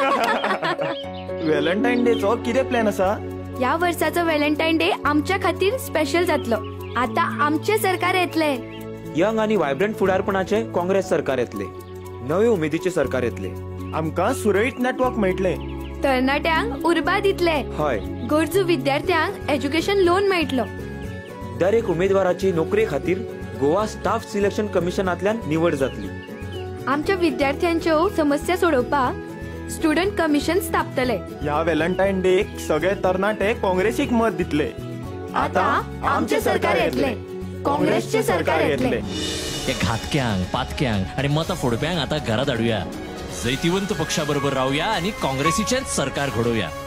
Valentine डेचो कितें plan आसा? या वर्षाचो व्हॅलेंटाईन डे आमच्या खातीर स्पेशल जातलो. आता आमचे सरकार येतले. यंग आणि वायब्रंट फुडारपणाचे काँग्रेस सरकार येतले. नवे उमेदीचे सरकार येतले. आमकां सुरळीत नेटवर्क मेळटले. तरणाट्यांक उर्बा दितले. हय. गरजू विद्यार्थ्यांक एज्युकेशन लोन मेळटलो. दर एक उमेदवाराची नोकरे खातीर गोवा स्टाफ सिलेक्शन कमिशनांतल्यान निवड जातली. आमच्या विद्यार्थ्यांच्यो समस्या सोडोवपाक स्टुडंट कमिशन स्थापतले. ह्या व्हॅलेंटाईन डेक सगळे तरणाटे काँग्रेसीक मत दितले. आता आमचे सरकार येतले. काँग्रेसचे सरकार येतले. त्या घातक्यांक, पातक्यांक आणि मतां फोडप्यांक आता घरात हाडुया. जैतिवंत पक्षाबरोबर रावूया आणि काँग्रेसीचेच सरकार घडोवया.